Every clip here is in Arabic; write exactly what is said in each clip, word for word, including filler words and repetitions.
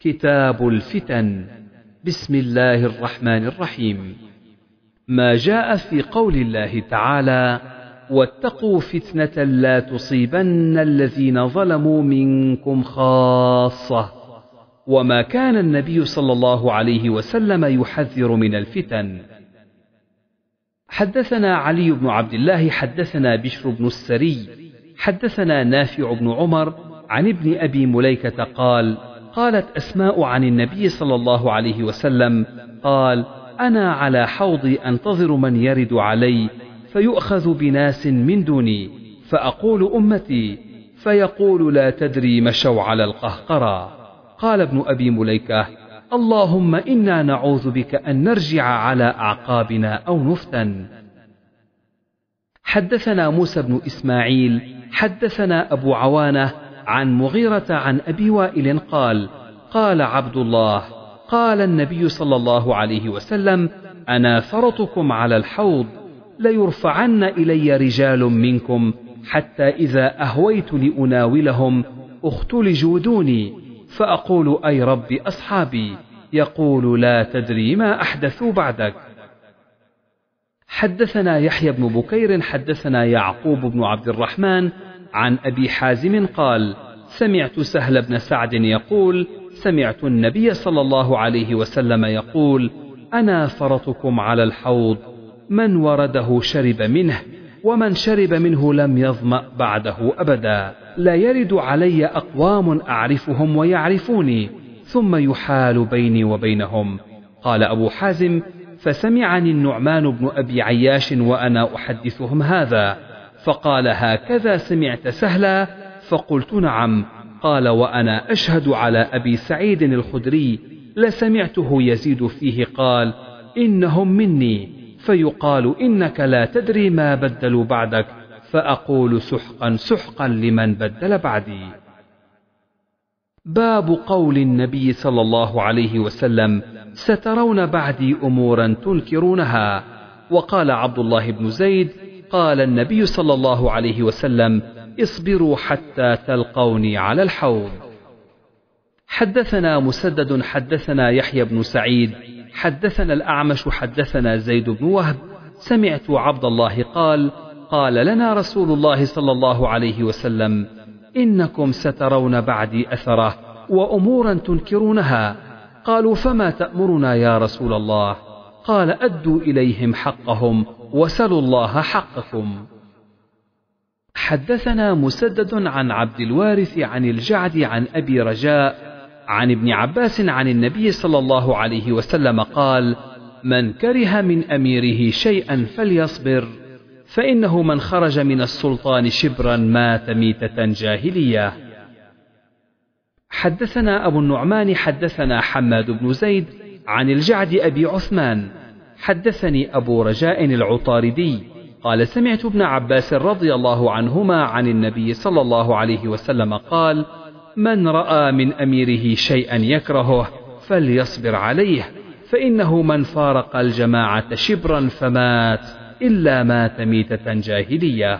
كتاب الفتن. بسم الله الرحمن الرحيم. ما جاء في قول الله تعالى: واتقوا فتنة لا تصيبن الذين ظلموا منكم خاصة. وما كان النبي صلى الله عليه وسلم يحذر من الفتن. حدثنا علي بن عبد الله حدثنا بشر بن السري حدثنا نافع بن عمر عن ابن أبي مليكة قال: قالت أسماء عن النبي صلى الله عليه وسلم قال: أنا على حوضي أنتظر من يرد علي فيؤخذ بناس من دوني، فأقول أمتي، فيقول لا تدري مشوا على القهقرى. قال ابن أبي مليكة: اللهم إنا نعوذ بك أن نرجع على أعقابنا أو نفتن. حدثنا موسى بن إسماعيل حدثنا أبو عوانة عن مغيرة عن أبي وائل قال: قال عبد الله: قال النبي صلى الله عليه وسلم: أنا فرطكم على الحوض، ليرفعن إلي رجال منكم حتى إذا أهويت لأناولهم اختلجوا دوني، فأقول أي رب أصحابي، يقول لا تدري ما أحدثوا بعدك. حدثنا يحيى بن بكير حدثنا يعقوب بن عبد الرحمن عن أبي حازم قال: سمعت سهل بن سعد يقول: سمعت النبي صلى الله عليه وسلم يقول: أنا فرطكم على الحوض، من ورده شرب منه، ومن شرب منه لم يظمأ بعده أبدا. لا يرد علي أقوام أعرفهم ويعرفوني ثم يحال بيني وبينهم. قال أبو حازم: فسمعني النعمان بن أبي عياش وأنا أحدثهم هذا، فقال: هكذا سمعت سهلا؟ فقلت: نعم. قال: وأنا أشهد على أبي سعيد الخدري لسمعته يزيد فيه قال: إنهم مني، فيقال إنك لا تدري ما بدلوا بعدك، فأقول سحقا سحقا لمن بدل بعدي. باب قول النبي صلى الله عليه وسلم: سترون بعدي أمورا تنكرونها. وقال عبد الله بن زيد: قال النبي صلى الله عليه وسلم: اصبروا حتى تلقوني على الحوض. حدثنا مسدد حدثنا يحيى بن سعيد حدثنا الأعمش حدثنا زيد بن وهب سمعت عبد الله قال: قال لنا رسول الله صلى الله عليه وسلم: إنكم سترون بعدي أثره وأمورا تنكرونها. قالوا: فما تأمرنا يا رسول الله؟ قال: أدوا إليهم حقهم وسلوا الله حقكم. حدثنا مسدد عن عبد الوارث عن الجعد عن أبي رجاء عن ابن عباس عن النبي صلى الله عليه وسلم قال: من كره من أميره شيئا فليصبر، فإنه من خرج من السلطان شبرا مات ميتة جاهلية. حدثنا أبو النعمان حدثنا حماد بن زيد عن الجعد أبي عثمان حدثني أبو رجاء العطاردي قال: سمعت ابن عباس رضي الله عنهما عن النبي صلى الله عليه وسلم قال: من رأى من أميره شيئا يكرهه فليصبر عليه، فإنه من فارق الجماعة شبرا فمات إلا مات ميتة جاهلية.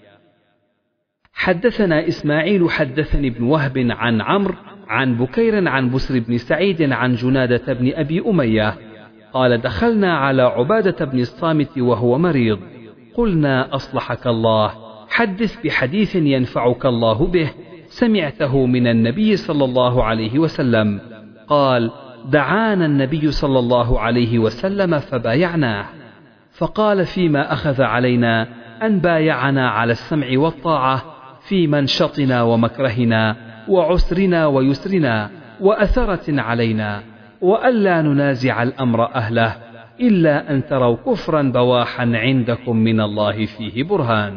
حدثنا إسماعيل حدثني ابن وهب عن عمرو عن بكير عن بسر بن سعيد عن جنادة بن أبي أمية قال: دخلنا على عبادة بن الصامت وهو مريض، قلنا: أصلحك الله، حدث بحديث ينفعك الله به سمعته من النبي صلى الله عليه وسلم. قال: دعانا النبي صلى الله عليه وسلم فبايعناه، فقال: فيما أخذ علينا أن بايعنا على السمع والطاعة في منشطنا ومكرهنا وعسرنا ويسرنا وأثرة علينا، وألا ننازع الأمر أهله إلا أن تروا كفرا بواحا عندكم من الله فيه برهان.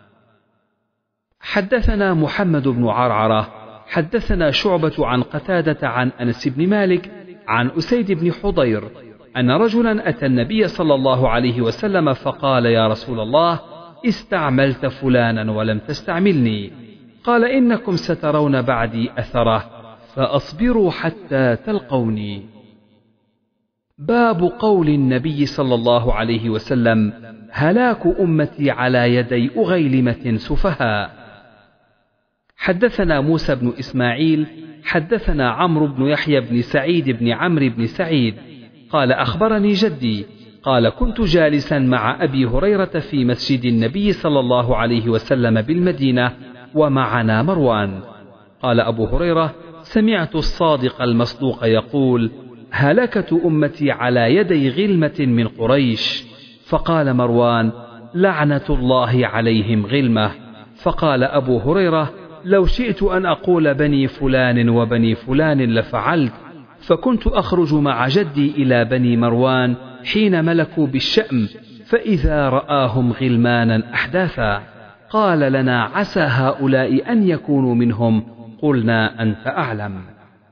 حدثنا محمد بن عرعرة حدثنا شعبة عن قتادة عن أنس بن مالك عن أسيد بن حضير أن رجلا أتى النبي صلى الله عليه وسلم فقال: يا رسول الله، استعملت فلانا ولم تستعملني. قال: إنكم سترون بعدي أثره، فأصبروا حتى تلقوني. باب قول النبي صلى الله عليه وسلم: هلاك أمتي على يدي أغيلمة سفهاء. حدثنا موسى بن إسماعيل حدثنا عمرو بن يحيى بن سعيد بن عمرو بن سعيد قال أخبرني جدي قال كنت جالسا مع أبي هريرة في مسجد النبي صلى الله عليه وسلم بالمدينة ومعنا مروان. قال أبو هريرة سمعت الصادق المصدوق يقول هلكة أمتي على يدي غلمة من قريش. فقال مروان لعنة الله عليهم غلمة. فقال أبو هريرة لو شئت أن أقول بني فلان وبني فلان لفعلت، فكنت أخرج مع جدي إلى بني مروان حين ملكوا بالشأم فإذا رآهم غلمانا أحداثا. قال لنا عسى هؤلاء أن يكونوا منهم، قلنا أنت أعلم.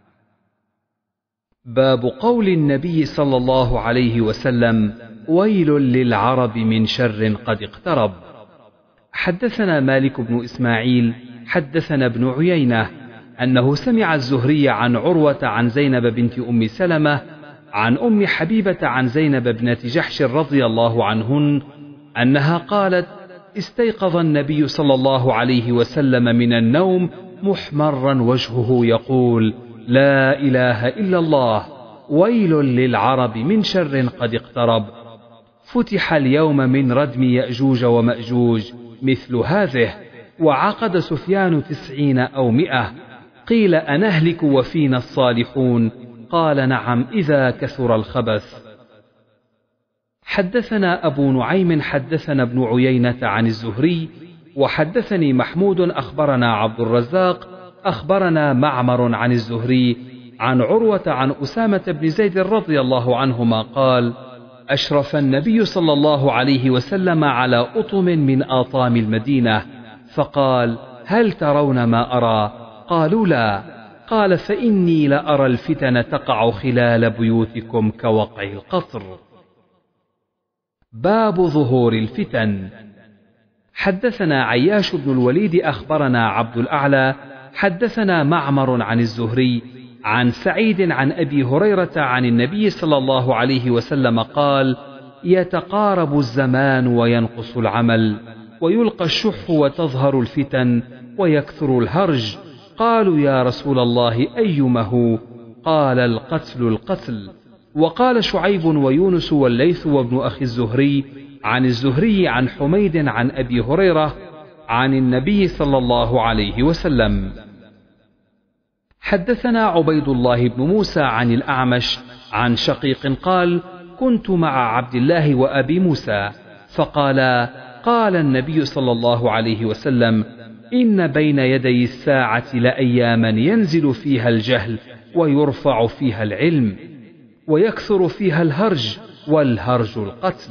باب قول النبي صلى الله عليه وسلم ويل للعرب من شر قد اقترب. حدثنا مالك بن إسماعيل حدثنا ابن عيينة أنه سمع الزهري عن عروة عن زينب بنت أم سلمة عن أم حبيبة عن زينب بنت جحش رضي الله عنهن أنها قالت استيقظ النبي صلى الله عليه وسلم من النوم محمرا وجهه يقول لا إله إلا الله ويل للعرب من شر قد اقترب. فتح اليوم من ردم يأجوج ومأجوج مثل هذه، وعقد سفيان تسعين أو مئة. قيل أنهلك وفينا الصالحون؟ قال نعم إذا كثر الخبث. حدثنا أبو نعيم حدثنا ابن عيينة عن الزهري وحدثني محمود أخبرنا عبد الرزاق أخبرنا معمر عن الزهري عن عروة عن أسامة بن زيد رضي الله عنهما قال أشرف النبي صلى الله عليه وسلم على أطم من آطام المدينة فقال هل ترون ما أرى؟ قالوا لا. قال فإني لأرى الفتن تقع خلال بيوتكم كوقع القطر. باب ظهور الفتن. حدثنا عياش بن الوليد أخبرنا عبد الأعلى حدثنا معمر عن الزهري عن سعيد عن أبي هريرة عن النبي صلى الله عليه وسلم قال يتقارب الزمان وينقص العمل ويلقى الشح وتظهر الفتن ويكثر الهرج. قالوا يا رسول الله أيمه؟ قال القتل القتل. وقال شعيب ويونس والليث وابن أخي الزهري عن الزهري عن حميد عن أبي هريرة عن النبي صلى الله عليه وسلم. حدثنا عبيد الله بن موسى عن الأعمش عن شقيق قال كنت مع عبد الله وأبي موسى فقالا قال النبي صلى الله عليه وسلم إن بين يدي الساعة لأياما ينزل فيها الجهل ويرفع فيها العلم ويكثر فيها الهرج والهرج القتل.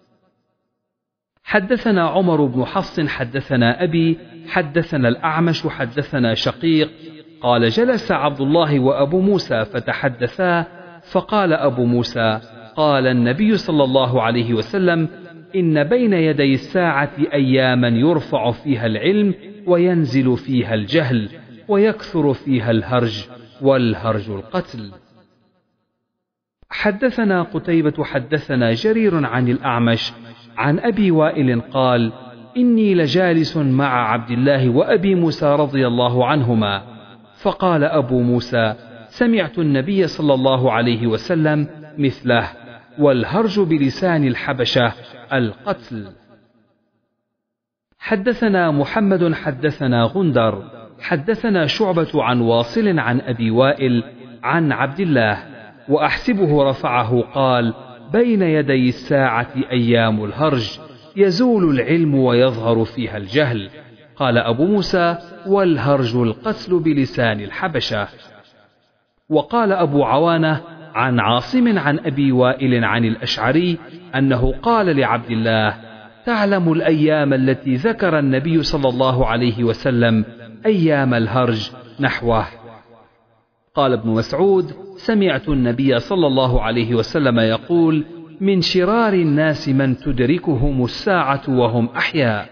حدثنا عمر بن حفص حدثنا أبي حدثنا الأعمش حدثنا شقيق قال جلس عبد الله وأبو موسى فتحدثا فقال أبو موسى قال النبي صلى الله عليه وسلم إن بين يدي الساعة أياما يرفع فيها العلم وينزل فيها الجهل ويكثر فيها الهرج والهرج القتل. حدثنا قتيبة حدثنا جرير عن الأعمش عن أبي وائل قال إني لجالس مع عبد الله وأبي موسى رضي الله عنهما فقال أبو موسى سمعت النبي صلى الله عليه وسلم مثله والهرج بلسان الحبشة القتل. حدثنا محمد حدثنا غندر حدثنا شعبة عن واصل عن أبي وائل عن عبد الله وأحسبه رفعه قال بين يدي الساعة أيام الهرج يزول العلم ويظهر فيها الجهل. قال أبو موسى والهرج القتل بلسان الحبشة. وقال أبو عوانة عن عاصم عن أبي وائل عن الأشعري أنه قال لعبد الله تعلم الأيام التي ذكر النبي صلى الله عليه وسلم أيام الهرج نحوه. قال ابن مسعود سمعت النبي صلى الله عليه وسلم يقول من شرار الناس من تدركهم الساعة وهم أحياء.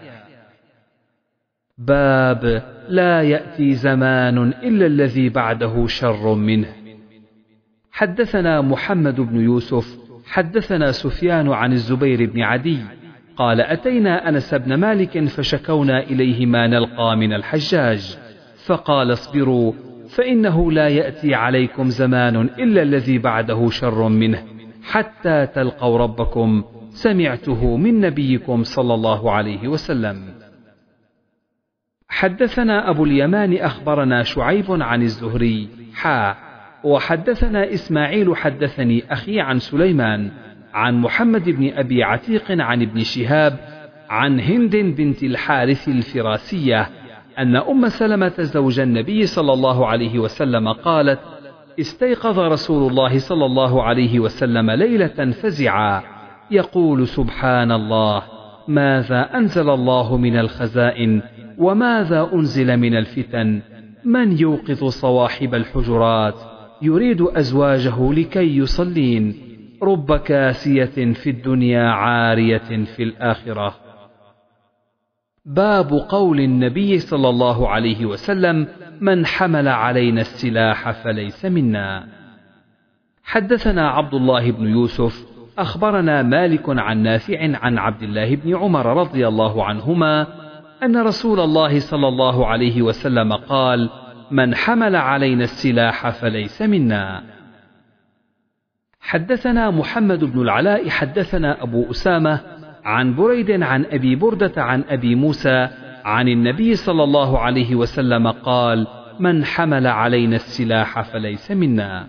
باب لا يأتي زمان إلا الذي بعده شر منه. حدثنا محمد بن يوسف حدثنا سفيان عن الزبير بن عدي قال أتينا أنس بن مالك فشكونا إليه ما نلقى من الحجاج فقال اصبروا فإنه لا يأتي عليكم زمان إلا الذي بعده شر منه حتى تلقوا ربكم، سمعته من نبيكم صلى الله عليه وسلم. حدثنا أبو اليمان أخبرنا شعيب عن الزهري حا وحدثنا إسماعيل حدثني أخي عن سليمان عن محمد بن أبي عتيق عن ابن شهاب عن هند بنت الحارث الفراسية أن أم سلمة زوج النبي صلى الله عليه وسلم قالت: استيقظ رسول الله صلى الله عليه وسلم ليلة فزعا يقول: سبحان الله، ماذا أنزل الله من الخزائن وماذا أنزل من الفتن، من يوقظ صواحب الحجرات يريد أزواجه لكي يصلين، رب كاسية في الدنيا عارية في الآخرة. باب قول النبي صلى الله عليه وسلم: من حمل علينا السلاح فليس منا. حدثنا عبد الله بن يوسف أخبرنا مالك عن نافع عن عبد الله بن عمر رضي الله عنهما أن رسول الله صلى الله عليه وسلم قال: من حمل علينا السلاح فليس منا. حدثنا محمد بن العلاء حدثنا أبو أسامة عن بريد عن أبي بردة عن أبي موسى عن النبي صلى الله عليه وسلم قال: من حمل علينا السلاح فليس منا.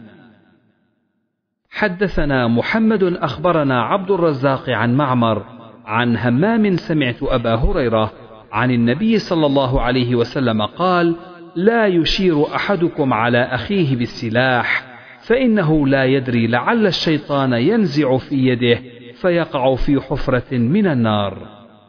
حدثنا محمد أخبرنا عبد الرزاق عن معمر عن همام سمعت أبا هريرة عن النبي صلى الله عليه وسلم قال: لا يشير أحدكم على أخيه بالسلاح، فإنه لا يدري لعل الشيطان ينزع في يده فيقع في حفرة من النار.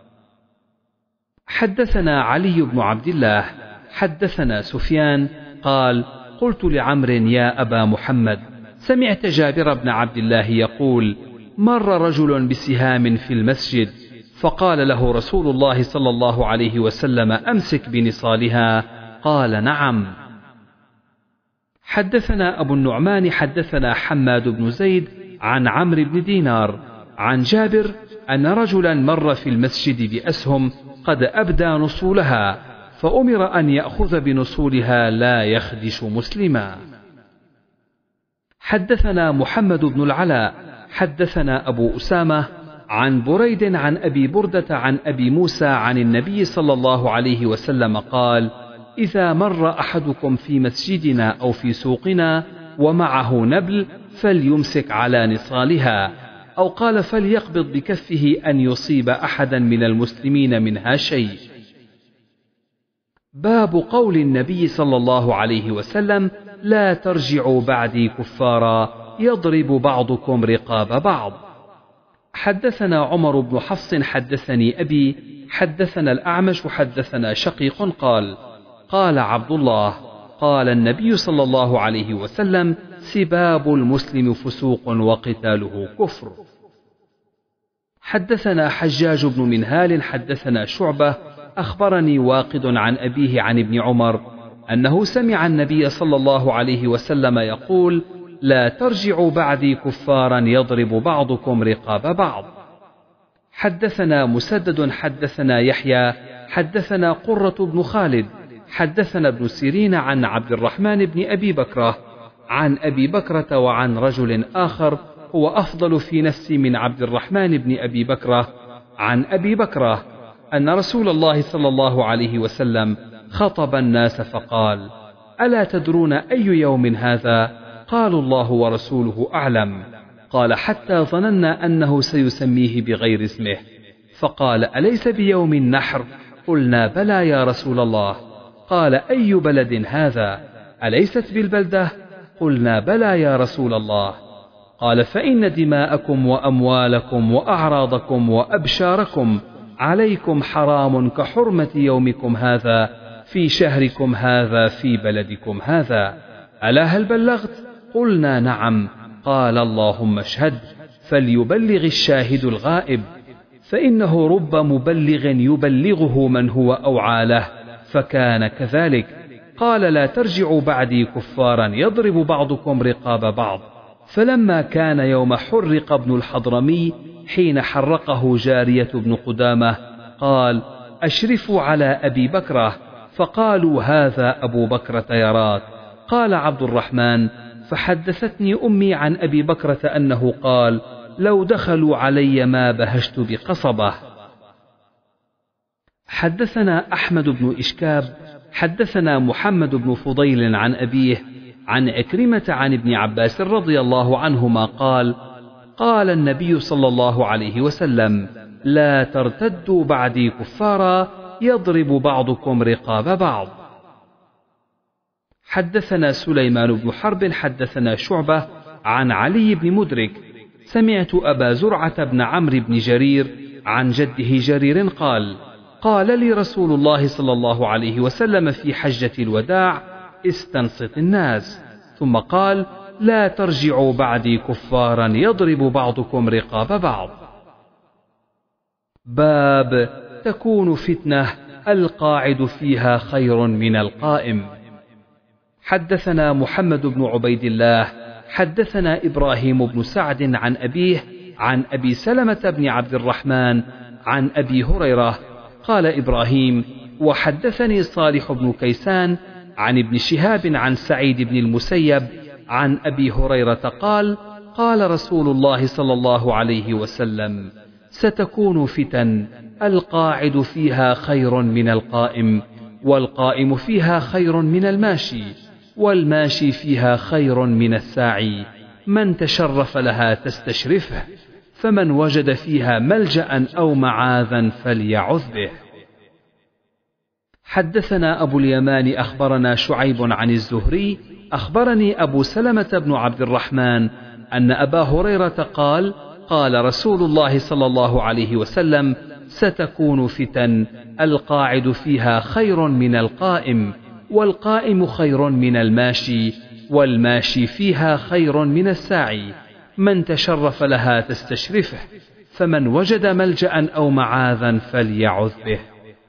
حدثنا علي بن عبد الله حدثنا سفيان قال: قلت لعمر: يا أبا محمد، سمعت جابر بن عبد الله يقول: مر رجل بسهام في المسجد، فقال له رسول الله صلى الله عليه وسلم: أمسك بنصالها. قال: نعم. حدثنا أبو النعمان حدثنا حماد بن زيد عن عمرو بن دينار عن جابر أن رجلا مر في المسجد بأسهم قد أبدى نصولها، فأمر أن يأخذ بنصولها لا يخدش مسلما. حدثنا محمد بن العلاء حدثنا أبو أسامة عن بريد عن أبي بردة عن أبي موسى عن النبي صلى الله عليه وسلم قال: إذا مر أحدكم في مسجدنا أو في سوقنا ومعه نبل فليمسك على نصالها، أو قال: فليقبض بكفه أن يصيب أحدا من المسلمين منها شيء. باب قول النبي صلى الله عليه وسلم: لا ترجعوا بعدي كفارا يضرب بعضكم رقاب بعض. حدثنا عمر بن حفص حدثني أبي حدثنا الأعمش حدثنا شقيق قال: قال عبد الله: قال النبي صلى الله عليه وسلم: سباب المسلم فسوق وقتاله كفر. حدثنا حجاج بن منهال حدثنا شعبة أخبرني واقد عن أبيه عن ابن عمر أنه سمع النبي صلى الله عليه وسلم يقول: لا ترجعوا بعدي كفارا يضرب بعضكم رقاب بعض. حدثنا مسدد حدثنا يحيى حدثنا قرة بن خالد حدثنا ابن سيرين عن عبد الرحمن بن أبي بكرة عن أبي بكرة وعن رجل آخر هو أفضل في نفسي من عبد الرحمن بن أبي بكرة عن أبي بكرة أن رسول الله صلى الله عليه وسلم خطب الناس فقال: ألا تدرون أي يوم هذا؟ قالوا: الله ورسوله أعلم. قال: حتى ظننا أنه سيسميه بغير اسمه، فقال: أليس بيوم النحر؟ قلنا: بلى يا رسول الله. قال: أي بلد هذا؟ أليست بالبلدة؟ قلنا: بلى يا رسول الله. قال: فإن دماءكم وأموالكم وأعراضكم وأبشاركم عليكم حرام كحرمة يومكم هذا في شهركم هذا في بلدكم هذا. ألا هل بلغت؟ قلنا: نعم. قال: اللهم اشهد، فليبلغ الشاهد الغائب، فإنه رب مبلغ يبلغه من هو أوعى له، فكان كذلك. قال: لا ترجعوا بعدي كفارا يضرب بعضكم رقاب بعض. فلما كان يوم حرق ابن الحضرمي حين حرقه جارية بن قدامة قال: أشرفوا على أبي بكرة، فقالوا: هذا أبو بكرة يراك. قال عبد الرحمن: فحدثتني أمي عن أبي بكرة أنه قال: لو دخلوا علي ما بهشت بقصبة. حدثنا أحمد بن إشكاب حدثنا محمد بن فضيل عن أبيه عن عكرمة عن ابن عباس رضي الله عنهما قال: قال النبي صلى الله عليه وسلم: لا ترتدوا بعدي كفارا يضرب بعضكم رقاب بعض. حدثنا سليمان بن حرب حدثنا شعبة عن علي بن مدرك سمعت أبا زرعة بن عمرو بن جرير عن جده جرير قال: قال لي رسول الله صلى الله عليه وسلم في حجة الوداع: استنصت الناس. ثم قال: لا ترجعوا بعدي كفارا يضرب بعضكم رقاب بعض. باب تكون فتنة القاعد فيها خير من القائم. حدثنا محمد بن عبيد الله حدثنا إبراهيم بن سعد عن أبيه عن أبي سلمة بن عبد الرحمن عن أبي هريرة قال إبراهيم: وحدثني صالح بن كيسان عن ابن شهاب عن سعيد بن المسيب عن أبي هريرة قال: قال رسول الله صلى الله عليه وسلم: ستكون فتن القاعد فيها خير من القائم، والقائم فيها خير من الماشي، والماشي فيها خير من الساعي، من تشرف لها تستشرفه، فمن وجد فيها ملجأ أو معاذا فليعذ به. حدثنا أبو اليمان أخبرنا شعيب عن الزهري أخبرني أبو سلمة بن عبد الرحمن أن أبا هريرة قال: قال رسول الله صلى الله عليه وسلم: ستكون فتن القاعد فيها خير من القائم، والقائم خير من الماشي، والماشي فيها خير من الساعي، من تشرف لها تستشرفه، فمن وجد ملجأ أو معاذا فليعذ به.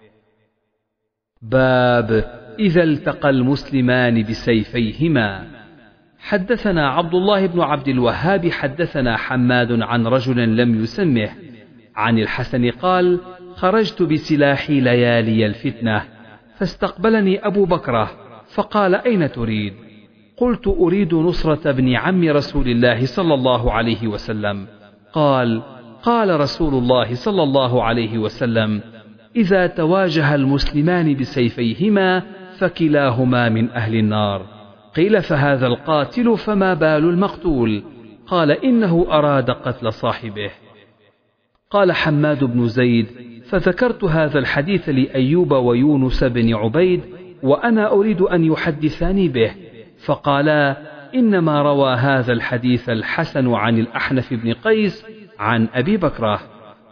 باب إذا التقى المسلمان بسيفيهما. حدثنا عبد الله بن عبد الوهاب حدثنا حماد عن رجل لم يسمه عن الحسن قال: خرجت بسلاحي ليالي الفتنة، فاستقبلني أبو بكرة فقال: أين تريد؟ قلت: أريد نصرة ابن عم رسول الله صلى الله عليه وسلم. قال: قال رسول الله صلى الله عليه وسلم: إذا تواجه المسلمان بسيفيهما فكلاهما من أهل النار. قيل: فهذا القاتل فما بال المقتول؟ قال: إنه أراد قتل صاحبه. قال حماد بن زيد: فذكرت هذا الحديث لأيوب ويونس بن عبيد وأنا أريد أن يحدثاني به، فقالا: إنما روى هذا الحديث الحسن عن الأحنف بن قيس عن أبي بكرة.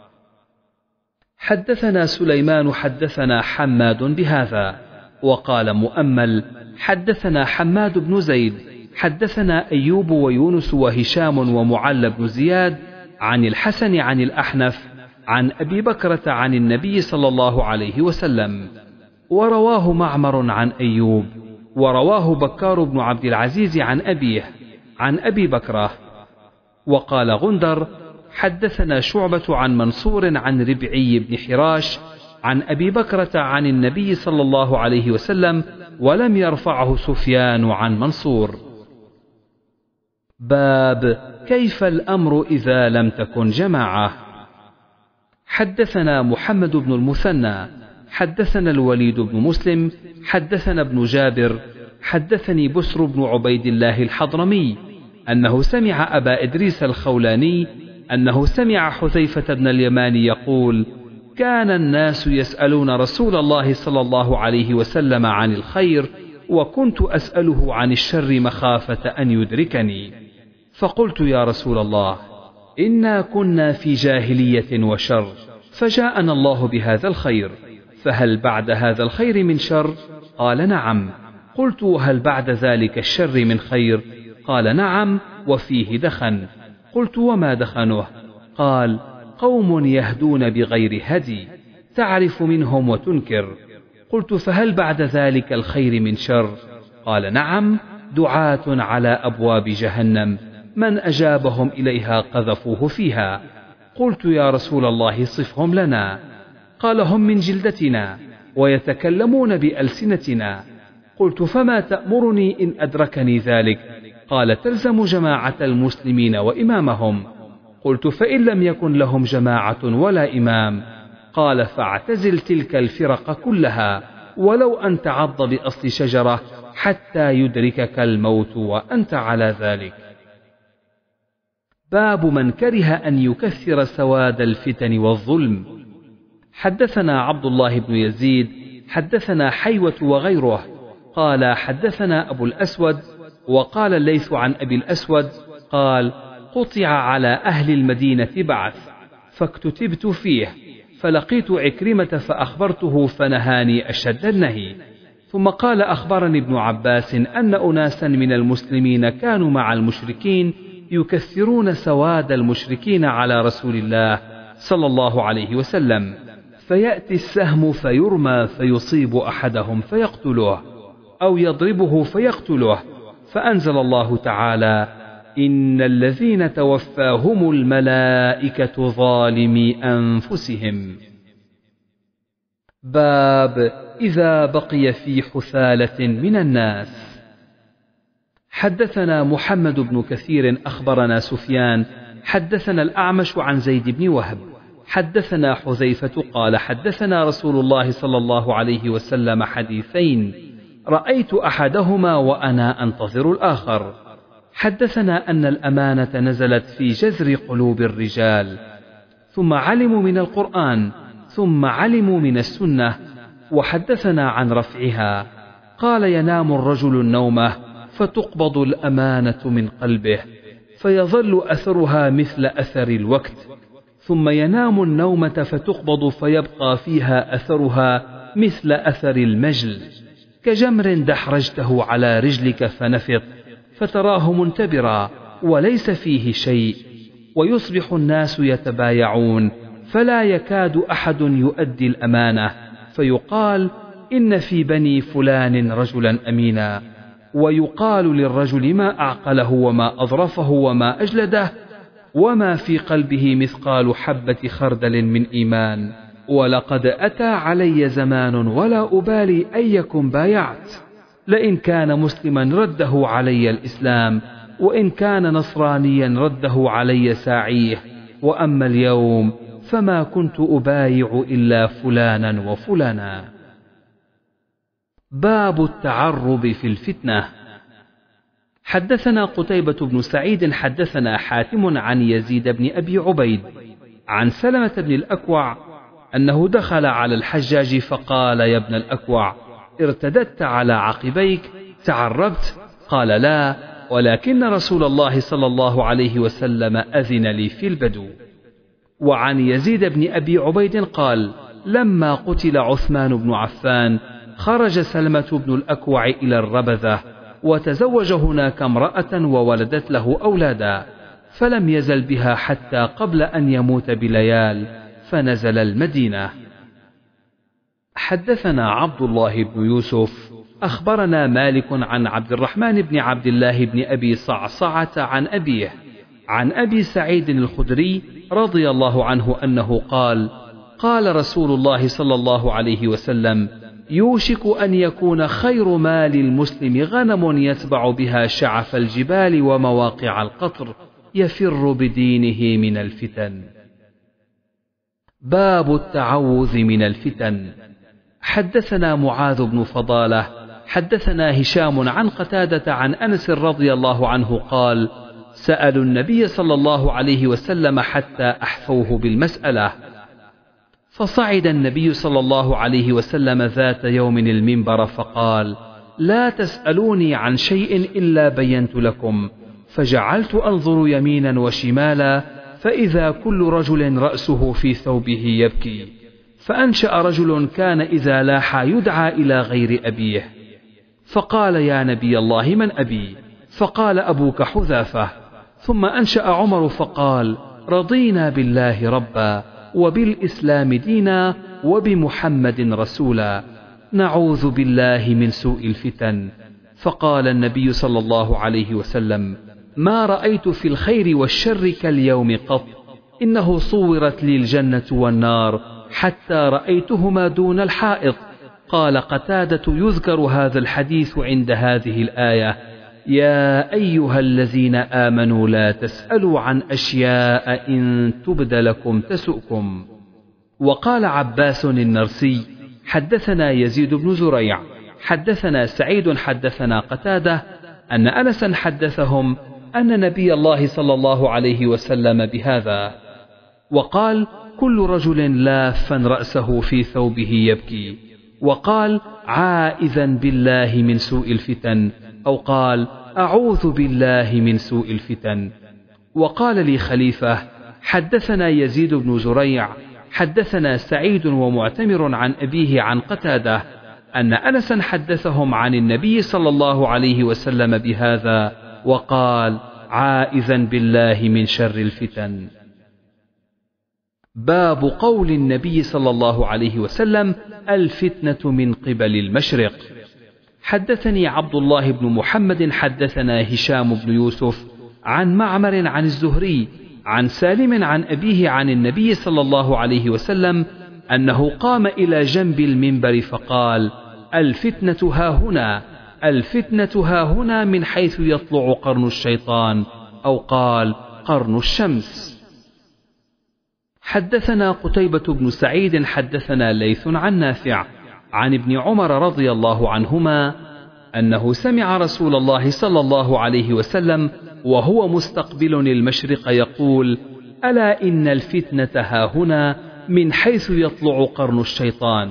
حدثنا سليمان حدثنا حماد بهذا، وقال مؤمل: حدثنا حماد بن زيد حدثنا أيوب ويونس وهشام ومعل بن زياد عن الحسن عن الأحنف عن أبي بكرة عن النبي صلى الله عليه وسلم، ورواه معمر عن أيوب، ورواه بكار بن عبد العزيز عن أبيه عن أبي بكرة. وقال غندر: حدثنا شعبة عن منصور عن ربعي بن حراش عن أبي بكرة عن النبي صلى الله عليه وسلم، ولم يرفعه سفيان عن منصور. باب كيف الأمر إذا لم تكن جماعة. حدثنا محمد بن المثنى حدثنا الوليد بن مسلم حدثنا ابن جابر حدثني بسر بن عبيد الله الحضرمي أنه سمع أبا إدريس الخولاني أنه سمع حذيفة بن اليمان يقول: كان الناس يسألون رسول الله صلى الله عليه وسلم عن الخير، وكنت أسأله عن الشر مخافة أن يدركني، فقلت: يا رسول الله، إنا كنا في جاهلية وشر، فجاءنا الله بهذا الخير، فهل بعد هذا الخير من شر؟ قال: نعم. قلت: وهل بعد ذلك الشر من خير؟ قال: نعم، وفيه دخن. قلت: وما دخنه؟ قال: قوم يهدون بغير هدي، تعرف منهم وتنكر. قلت: فهل بعد ذلك الخير من شر؟ قال: نعم، دعاة على أبواب جهنم، من أجابهم إليها قذفوه فيها. قلت: يا رسول الله صفهم لنا. قال: هم من جلدتنا ويتكلمون بألسنتنا. قلت فما تأمرني إن أدركني ذلك؟ قال تلزم جماعة المسلمين وإمامهم. قلت فإن لم يكن لهم جماعة ولا إمام؟ قال فاعتزل تلك الفرق كلها ولو أن تعض بأصل شجرة حتى يدركك الموت وأنت على ذلك. باب من كره أن يكثر سواد الفتن والظلم. حدثنا عبد الله بن يزيد حدثنا حيوة وغيره قال حدثنا أبو الأسود وقال الليث عن أبي الأسود قال قطع على أهل المدينة بعث فاكتتبت فيه فلقيت عكرمة فأخبرته فنهاني أشد النهي. ثم قال أخبرني ابن عباس أن أناسا من المسلمين كانوا مع المشركين يكثرون سواد المشركين على رسول الله صلى الله عليه وسلم، فيأتي السهم فيرمى فيصيب أحدهم فيقتله أو يضربه فيقتله، فأنزل الله تعالى إن الذين توفاهم الملائكة ظالمي أنفسهم. باب إذا بقي في حثالة من الناس. حدثنا محمد بن كثير أخبرنا سفيان حدثنا الأعمش عن زيد بن وهب حدثنا حذيفة قال حدثنا رسول الله صلى الله عليه وسلم حديثين رأيت أحدهما وأنا أنتظر الآخر. حدثنا أن الأمانة نزلت في جذر قلوب الرجال ثم علموا من القرآن ثم علموا من السنة، وحدثنا عن رفعها قال ينام الرجل النومة فتقبض الأمانة من قلبه فيظل أثرها مثل أثر الوقت، ثم ينام النومة فتقبض فيبقى فيها أثرها مثل أثر المجل، كجمر دحرجته على رجلك فنفط فتراه منتبرا وليس فيه شيء، ويصبح الناس يتبايعون فلا يكاد أحد يؤدي الأمانة، فيقال إن في بني فلان رجلا أمينا، ويقال للرجل ما أعقله وما أظرفه وما أجلده وما في قلبه مثقال حبة خردل من إيمان، ولقد أتى علي زمان ولا أبالي أيكم بايعت، لئن كان مسلما رده علي الإسلام وإن كان نصرانيا رده علي ساعيه، وأما اليوم فما كنت أبايع إلا فلانا وفلانا. باب التعرب في الفتنة. حدثنا قتيبة بن سعيد حدثنا حاتم عن يزيد بن أبي عبيد عن سلمة بن الأكوع أنه دخل على الحجاج فقال يا ابن الأكوع ارتددت على عقبيك تعربت؟ قال لا، ولكن رسول الله صلى الله عليه وسلم أذن لي في البدو. وعن يزيد بن أبي عبيد قال لما قتل عثمان بن عفان خرج سلمة بن الأكوع إلى الربذة وتزوج هناك امرأة وولدت له أولادا، فلم يزل بها حتى قبل أن يموت بليال فنزل المدينة. حدثنا عبد الله بن يوسف أخبرنا مالك عن عبد الرحمن بن عبد الله بن أبي صعصعة عن أبيه عن أبي سعيد الخدري رضي الله عنه أنه قال قال رسول الله صلى الله عليه وسلم يوشك أن يكون خير مال المسلم غنم يتبع بها شعف الجبال ومواقع القطر يفر بدينه من الفتن. باب التعوذ من الفتن. حدثنا معاذ بن فضالة حدثنا هشام عن قتادة عن أنس رضي الله عنه قال سألوا النبي صلى الله عليه وسلم حتى أحفوه بالمسألة، فصعد النبي صلى الله عليه وسلم ذات يوم المنبر فقال لا تسألوني عن شيء إلا بينت لكم، فجعلت أنظر يمينا وشمالا فإذا كل رجل رأسه في ثوبه يبكي، فأنشأ رجل كان إذا لاح يدعى إلى غير أبيه، فقال يا نبي الله من أبي؟ فقال أبوك حذافة. ثم أنشأ عمر فقال رضينا بالله ربا وبالإسلام دينا وبمحمد رسولا نعوذ بالله من سوء الفتن. فقال النبي صلى الله عليه وسلم ما رأيت في الخير والشر كاليوم قط، إنه صورت لي الجنة والنار حتى رأيتهما دون الحائط، قال قتادة: يذكر هذا الحديث عند هذه الآية: يا أيها الذين آمنوا لا تسألوا عن أشياء إن تبد لكم تسؤكم. وقال عباس النرسي: حدثنا يزيد بن زريع حدثنا سعيد حدثنا قتادة أن أنسا حدثهم أن نبي الله صلى الله عليه وسلم بهذا. وقال: كل رجل لافا رأسه في ثوبه يبكي. وقال: عائذا بالله من سوء الفتن، أو قال: أعوذ بالله من سوء الفتن. وقال لي خليفة: حدثنا يزيد بن زريع حدثنا سعيد ومعتمر عن أبيه عن قتادة أن أنسا حدثهم عن النبي صلى الله عليه وسلم بهذا، وقال: عائذا بالله من شر الفتن. باب قول النبي صلى الله عليه وسلم: الفتنة من قبل المشرق. حدثني عبد الله بن محمد حدثنا هشام بن يوسف عن معمر عن الزهري عن سالم عن أبيه عن النبي صلى الله عليه وسلم أنه قام إلى جنب المنبر فقال: الفتنة هاهنا، الفتنة هاهنا، من حيث يطلع قرن الشيطان، أو قال: قرن الشمس. حدثنا قتيبة بن سعيد حدثنا ليث عن نافع عن ابن عمر رضي الله عنهما أنه سمع رسول الله صلى الله عليه وسلم وهو مستقبل المشرق يقول: ألا إن الفتنة هاهنا، من حيث يطلع قرن الشيطان.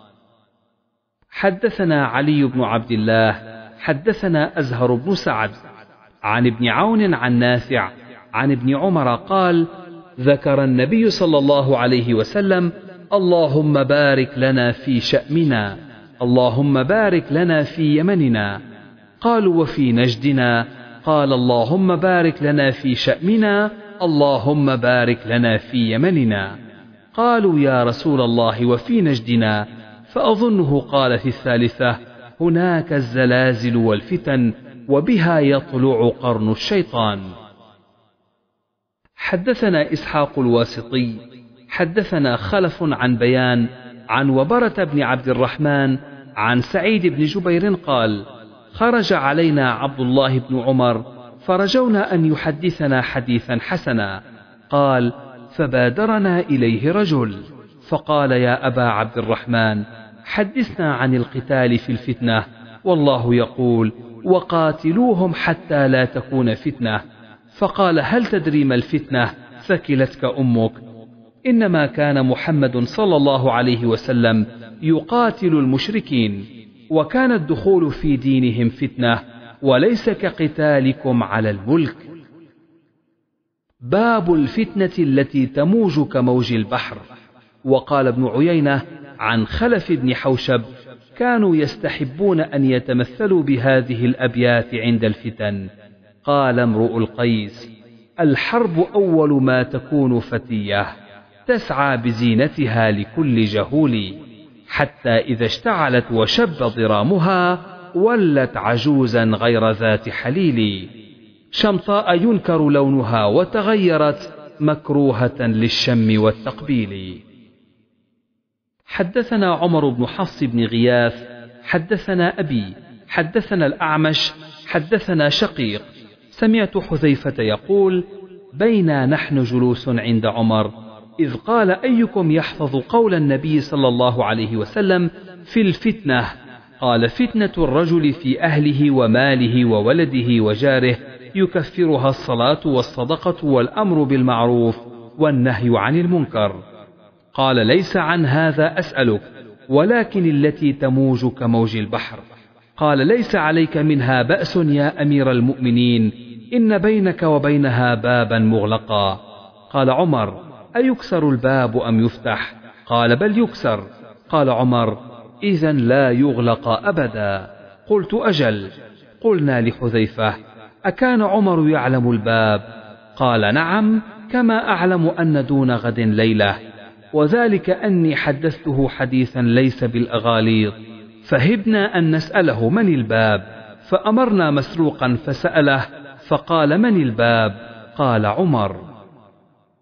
حدثنا علي بن عبد الله حدثنا أزهر بن سعد عن ابن عون عن نافع عن ابن عمر قال: ذكر النبي صلى الله عليه وسلم: اللهم بارك لنا في شأمنا، اللهم بارك لنا في يمننا. قالوا: وفي نجدنا؟ قال: اللهم بارك لنا في شأمنا، اللهم بارك لنا في يمننا. قالوا: يا رسول الله وفي نجدنا؟ فأظنه قال في الثالثة: هناك الزلازل والفتن، وبها يطلع قرن الشيطان. حدثنا إسحاق الواسطي حدثنا خلف عن بيان عن وبرة بن عبد الرحمن عن سعيد بن جبير قال: خرج علينا عبد الله بن عمر فرجونا أن يحدثنا حديثا حسنا. قال: فبادرنا إليه رجل فقال: يا أبا عبد الرحمن، حدثنا عن القتال في الفتنة، والله يقول: وقاتلوهم حتى لا تكون فتنة. فقال: هل تدري ما الفتنة؟ ثكلتك أمك. إنما كان محمد صلى الله عليه وسلم يقاتل المشركين، وكان الدخول في دينهم فتنة، وليس كقتالكم على الملك. باب الفتنة التي تموج كموج البحر. وقال ابن عيينة عن خلف بن حوشب: كانوا يستحبون أن يتمثلوا بهذه الأبيات عند الفتن. قال امرؤ القيس: الحرب أول ما تكون فتية، تسعى بزينتها لكل جهول، حتى إذا اشتعلت وشب ضرامها، ولت عجوزا غير ذات حليل، شمطاء ينكر لونها، وتغيرت مكروهة للشم والتقبيل. حدثنا عمر بن حفص بن غياث حدثنا أبي حدثنا الأعمش حدثنا شقيق سمعت حذيفة يقول: بينا نحن جلوس عند عمر إذ قال: أيكم يحفظ قول النبي صلى الله عليه وسلم في الفتنة؟ قال: فتنة الرجل في أهله وماله وولده وجاره، يكفرها الصلاة والصدقة والأمر بالمعروف والنهي عن المنكر. قال: ليس عن هذا أسألك، ولكن التي تموج كموج البحر. قال: ليس عليك منها بأس يا أمير المؤمنين، إن بينك وبينها بابا مغلقا. قال عمر: أيكسر الباب أم يفتح؟ قال: بل يكسر. قال عمر: إذن لا يغلق أبدا. قلت: أجل. قلنا لحذيفة: أكان عمر يعلم الباب؟ قال: نعم، كما أعلم أن دون غد ليلة، وذلك أني حدثته حديثا ليس بالأغاليط، فهبنا أن نسأله من الباب، فأمرنا مسروقا فسأله فقال: من الباب؟ قال عمر.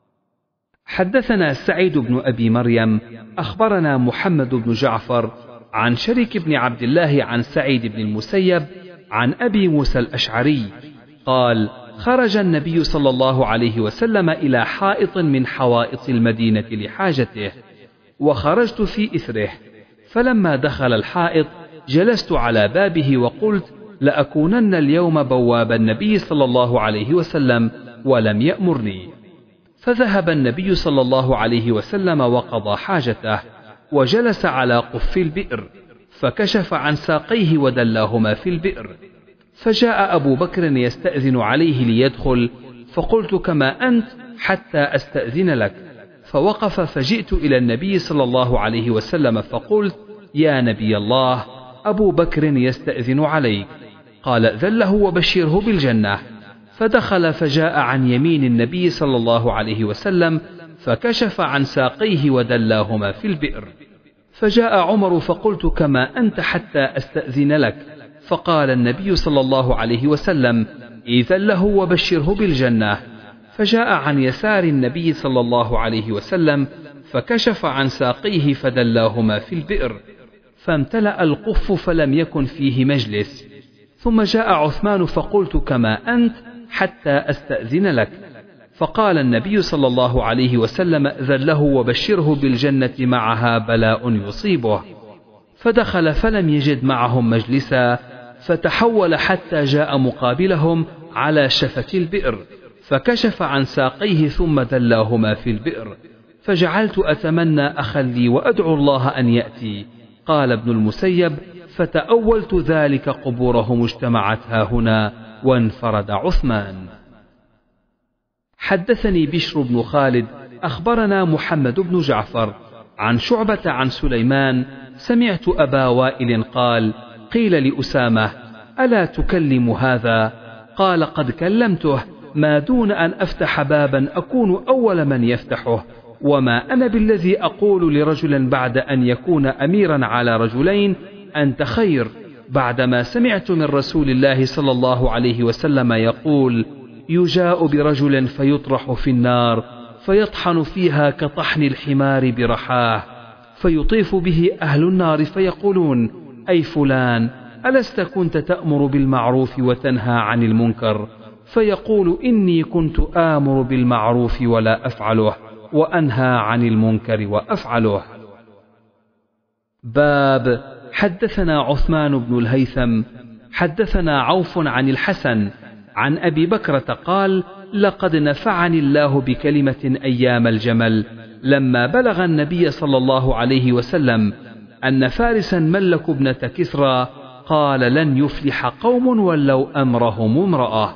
حدثنا سعيد بن أبي مريم أخبرنا محمد بن جعفر عن شريك بن عبد الله عن سعيد بن المسيب عن أبي موسى الأشعري قال خرج النبي صلى الله عليه وسلم إلى حائط من حوائط المدينة لحاجته، وخرجت في إثره، فلما دخل الحائط جلست على بابه وقلت لأكونن اليوم بواب النبي صلى الله عليه وسلم ولم يأمرني. فذهب النبي صلى الله عليه وسلم وقضى حاجته، وجلس على قف البئر، فكشف عن ساقيه ودلاهما في البئر. فجاء أبو بكر يستأذن عليه ليدخل، فقلت كما أنت حتى أستأذن لك. فوقف، فجئت إلى النبي صلى الله عليه وسلم فقلت يا نبي الله، أبو بكر يستأذن عليك. قال ائذن له وبشره بالجنة. فدخل فجاء عن يمين النبي صلى الله عليه وسلم، فكشف عن ساقيه ودلاهما في البئر. فجاء عمر فقلت كما أنت حتى أستأذن لك. فقال النبي صلى الله عليه وسلم ائذن له وبشره بالجنة. فجاء عن يسار النبي صلى الله عليه وسلم، فكشف عن ساقيه فدلاهما في البئر، فامتلأ القف فلم يكن فيه مجلس. ثم جاء عثمان فقلت كما أنت حتى أستأذن لك. فقال النبي صلى الله عليه وسلم ائذن له وبشره بالجنة معها بلاء يصيبه. فدخل فلم يجد معهم مجلسا، فتحول حتى جاء مقابلهم على شفة البئر، فكشف عن ساقيه ثم دلاهما في البئر. فجعلت أتمنى أخلي وأدعو الله أن يأتي. قال ابن المسيب فتأولت ذلك قبورهم اجتمعت هاهنا، وانفرد عثمان. حدثني بشر بن خالد أخبرنا محمد بن جعفر عن شعبة عن سليمان سمعت أبا وائل قال قيل لأسامة ألا تكلم هذا؟ قال قد كلمته، ما دون أن أفتح بابا أكون أول من يفتحه، وما أنا بالذي أقول لرجل بعد أن يكون أميرا على رجلين أنت خير، بعدما سمعت من رسول الله صلى الله عليه وسلم يقول يجاء برجل فيطرح في النار فيطحن فيها كطحن الحمار برحاه، فيطيف به أهل النار فيقولون أي فلان ألست كنت تأمر بالمعروف وتنهى عن المنكر؟ فيقول إني كنت آمر بالمعروف ولا أفعله، وأنهى عن المنكر وأفعله. باب حدثنا عثمان بن الهيثم حدثنا عوف عن الحسن عن أبي بكرة قال لقد نفعني الله بكلمة أيام الجمل لما بلغ النبي صلى الله عليه وسلم أن فارسا ملكوا ابنة كسرى، قال لن يفلح قوم ولوا أمرهم امرأة.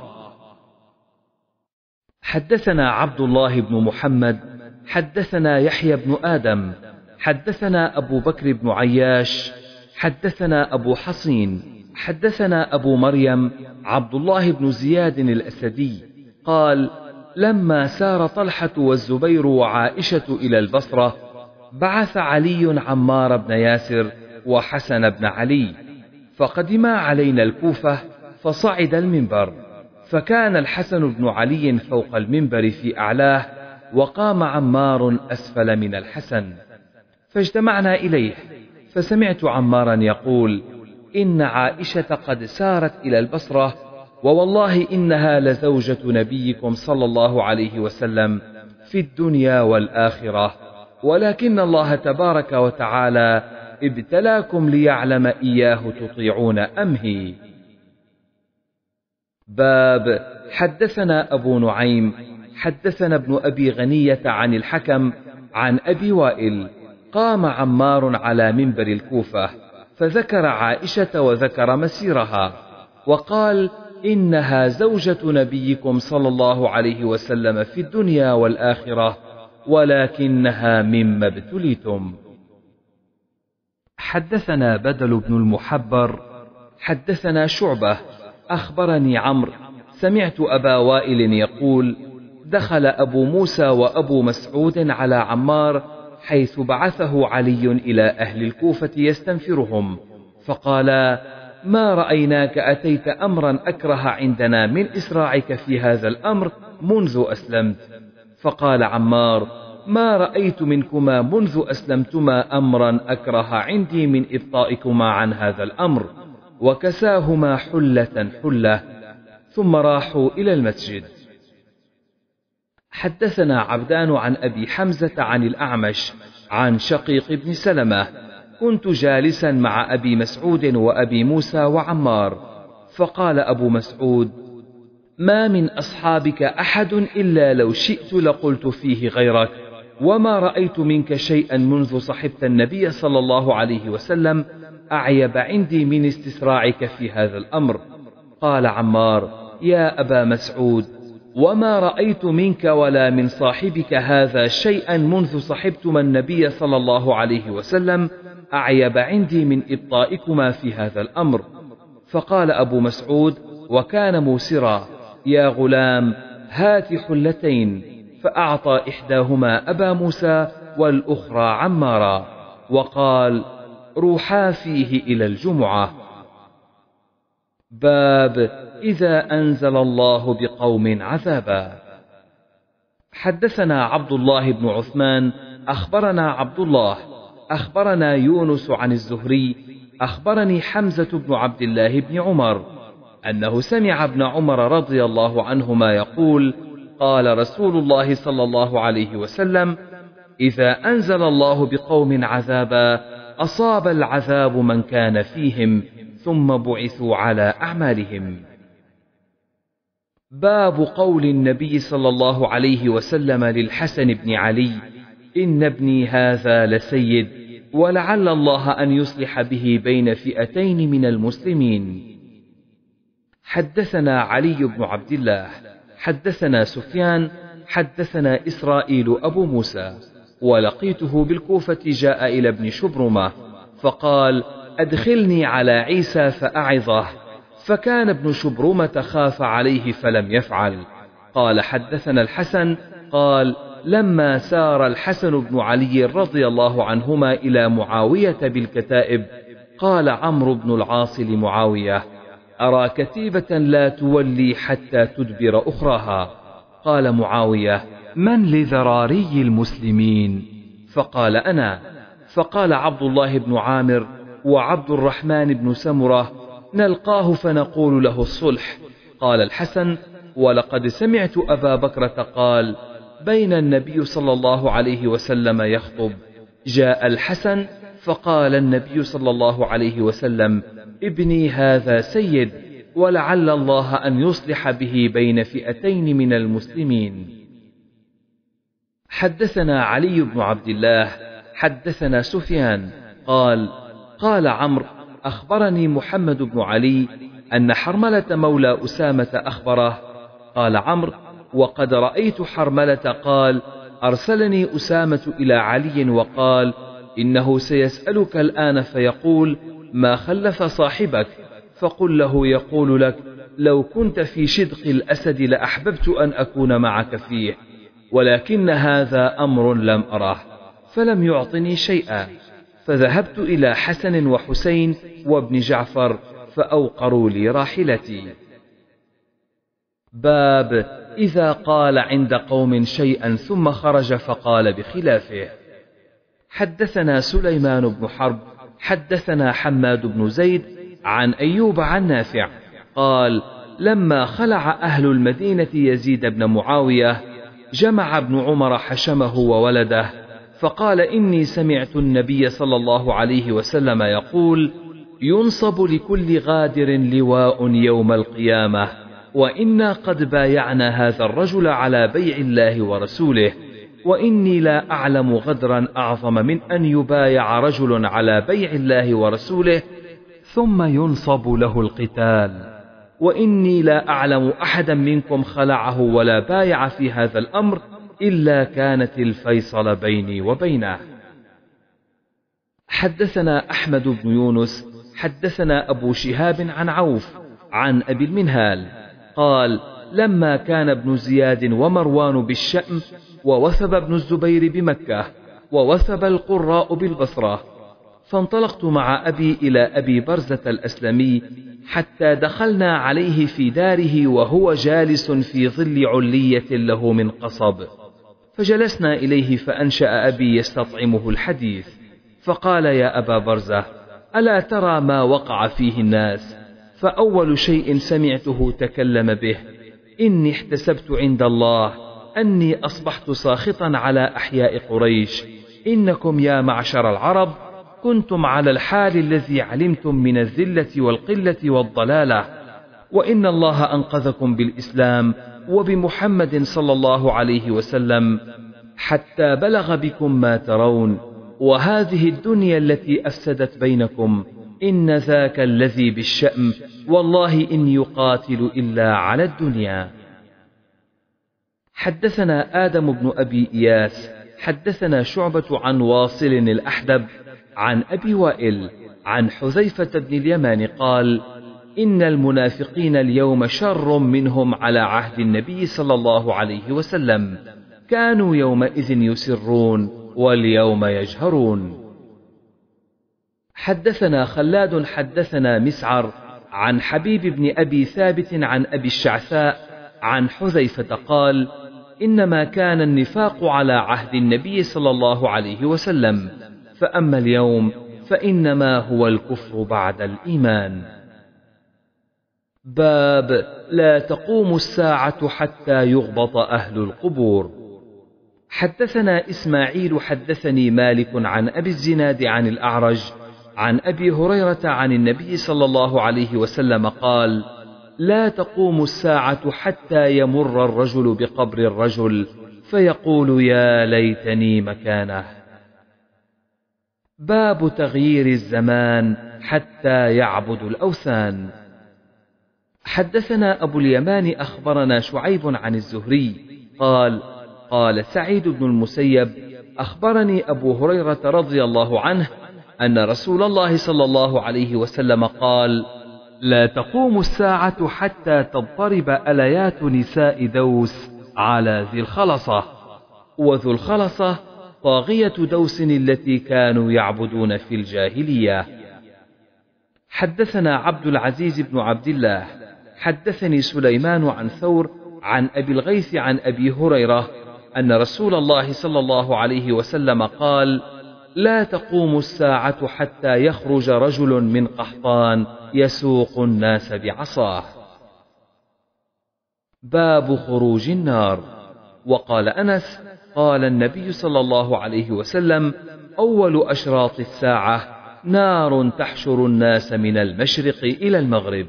حدثنا عبد الله بن محمد حدثنا يحيى بن آدم حدثنا أبو بكر بن عياش حدثنا أبو حصين حدثنا أبو مريم عبد الله بن زياد الأسدي قال لما سار طلحة والزبير وعائشة إلى البصرة بعث علي عمار بن ياسر وحسن بن علي، فقدما علينا الكوفة فصعد المنبر، فكان الحسن بن علي فوق المنبر في أعلاه، وقام عمار أسفل من الحسن، فاجتمعنا إليه، فسمعت عمارا يقول إن عائشة قد سارت إلى البصرة، ووالله إنها لزوجة نبيكم صلى الله عليه وسلم في الدنيا والآخرة، ولكن الله تبارك وتعالى ابتلاكم ليعلم إياه تطيعون أمه. باب حدثنا أبو نعيم حدثنا ابن أبي غنية عن الحكم عن أبي وائل قام عمار على منبر الكوفة فذكر عائشة وذكر مسيرها، وقال إنها زوجة نبيكم صلى الله عليه وسلم في الدنيا والآخرة، ولكنها مما ابتليتم. حدثنا بدل بن المحبر حدثنا شعبة أخبرني عمرو سمعت أبا وائل يقول دخل أبو موسى وأبو مسعود على عمار حيث بعثه علي إلى أهل الكوفة يستنفرهم، فقالا ما رأيناك أتيت أمرا أكره عندنا من إسراعك في هذا الأمر منذ أسلمت. فقال عمار ما رأيت منكما منذ أسلمتما أمرا أكره عندي من إبطائكما عن هذا الأمر. وكساهما حلة حلة، ثم راحوا إلى المسجد. حدثنا عبدان عن أبي حمزة عن الأعمش عن شقيق بن سلمة: كنت جالسا مع أبي مسعود وأبي موسى وعمار، فقال أبو مسعود: ما من أصحابك أحد إلا لو شئت لقلت فيه غيرك، وما رأيت منك شيئا منذ صحبت النبي صلى الله عليه وسلم أعيب عندي من استسراعك في هذا الأمر. قال عمار: يا أبا مسعود، وما رأيت منك ولا من صاحبك هذا شيئا منذ صحبتما النبي صلى الله عليه وسلم أعيب عندي من إبطائكما في هذا الأمر. فقال أبو مسعود وكان موسرا: يا غلام، هات حلتين. فأعطى إحداهما أبا موسى والأخرى عمارا، وقال: روحا فيه إلى الجمعة. باب إذا أنزل الله بقوم عذابا. حدثنا عبد الله بن عثمان أخبرنا عبد الله أخبرنا يونس عن الزهري أخبرني حمزة بن عبد الله بن عمر أنه سمع ابن عمر رضي الله عنهما يقول: قال رسول الله صلى الله عليه وسلم: إذا أنزل الله بقوم عذابا أصاب العذاب من كان فيهم، ثم بعثوا على أعمالهم. باب قول النبي صلى الله عليه وسلم للحسن بن علي: إن ابني هذا لسيد، ولعل الله أن يصلح به بين فئتين من المسلمين. حدثنا علي بن عبد الله حدثنا سفيان حدثنا إسرائيل أبو موسى، ولقيته بالكوفة جاء إلى ابن شبرمة فقال: أدخلني على عيسى فأعظه، فكان ابن شبرمة خاف عليه فلم يفعل. قال: حدثنا الحسن قال: لما سار الحسن بن علي رضي الله عنهما إلى معاوية بالكتائب، قال عمرو بن العاص لمعاوية: أرى كتيبة لا تولي حتى تدبر أخراها. قال معاوية: من لذراري المسلمين؟ فقال: أنا. فقال عبد الله بن عامر وعبد الرحمن بن سمرة: نلقاه فنقول له الصلح. قال الحسن: ولقد سمعت أبا بكرة قال: بين النبي صلى الله عليه وسلم يخطب، جاء الحسن فقال النبي صلى الله عليه وسلم: ابني هذا سيد، ولعل الله أن يصلح به بين فئتين من المسلمين. حدثنا علي بن عبد الله حدثنا سفيان قال: قال عمرو: أخبرني محمد بن علي أن حرملة مولى أسامة أخبره. قال عمرو: وقد رأيت حرملة قال: أرسلني أسامة إلى علي وقال: إنه سيسألك الآن فيقول: ما خلف صاحبك؟ فقل له يقول لك: لو كنت في شدق الأسد لأحببت أن أكون معك فيه، ولكن هذا أمر لم أره، فلم يعطني شيئا. فذهبت إلى حسن وحسين وابن جعفر فأوقروا لي راحلتي. باب إذا قال عند قوم شيئا ثم خرج فقال بخلافه. حدثنا سليمان بن حرب حدثنا حماد بن زيد عن أيوب عن نافع قال: لما خلع أهل المدينة يزيد بن معاوية، جمع ابن عمر حشمه وولده فقال: إني سمعت النبي صلى الله عليه وسلم يقول: ينصب لكل غادر لواء يوم القيامة، وإنا قد بايعنا هذا الرجل على بيع الله ورسوله، وإني لا أعلم غدرا أعظم من أن يبايع رجل على بيع الله ورسوله ثم ينصب له القتال، وإني لا أعلم أحدا منكم خلعه ولا بايع في هذا الأمر إلا كانت الفيصل بيني وبينه. حدثنا أحمد بن يونس حدثنا أبو شهاب عن عوف عن أبي المنهال قال: لما كان ابن زياد ومروان بالشأم، ووثب ابن الزبير بمكة، ووثب القراء بالبصرة، فانطلقت مع أبي إلى أبي برزة الأسلمي حتى دخلنا عليه في داره وهو جالس في ظل علية له من قصب، فجلسنا إليه فأنشأ أبي يستطعمه الحديث، فقال: يا أبا برزة، ألا ترى ما وقع فيه الناس؟ فأول شيء سمعته تكلم به: إني احتسبت عند الله أني أصبحت ساخطا على أحياء قريش، إنكم يا معشر العرب كنتم على الحال الذي علمتم من الذلة والقلة والضلالة، وإن الله أنقذكم بالإسلام وبمحمد صلى الله عليه وسلم حتى بلغ بكم ما ترون، وهذه الدنيا التي أفسدت بينكم إن ذاك الذي بالشأم، والله إن يقاتل إلا على الدنيا. حدثنا آدم بن أبي إياس حدثنا شعبة عن واصل الأحدب عن أبي وائل عن حذيفة بن اليمان قال: إن المنافقين اليوم شر منهم على عهد النبي صلى الله عليه وسلم، كانوا يومئذ يسرون واليوم يجهرون. حدثنا خلاد حدثنا مسعر عن حبيب بن أبي ثابت عن أبي الشعثاء عن حذيفة قال: إنما كان النفاق على عهد النبي صلى الله عليه وسلم، فأما اليوم فإنما هو الكفر بعد الإيمان. باب لا تقوم الساعة حتى يغبط أهل القبور. حدثنا إسماعيل حدثني مالك عن أبي الزناد عن الأعرج عن أبي هريرة عن النبي صلى الله عليه وسلم قال: لا تقوم الساعة حتى يمر الرجل بقبر الرجل فيقول: يا ليتني مكانه. باب تغيير الزمان حتى يعبد الأوثان. حدثنا أبو اليمان أخبرنا شعيب عن الزهري قال: قال سعيد بن المسيب: أخبرني أبو هريرة رضي الله عنه أن رسول الله صلى الله عليه وسلم قال: لا تقوم الساعة حتى تضطرب أليات نساء دوس على ذي الخلصة، وذو الخلصة طاغية دوس التي كانوا يعبدون في الجاهلية. حدثنا عبد العزيز بن عبد الله حدثني سليمان عن ثور عن أبي الغيث عن أبي هريرة أن رسول الله صلى الله عليه وسلم قال: لا تقوم الساعة حتى يخرج رجل من قحطان يسوق الناس بعصاه. باب خروج النار. وقال أنس: قال النبي صلى الله عليه وسلم: أول أشراط الساعة نار تحشر الناس من المشرق إلى المغرب.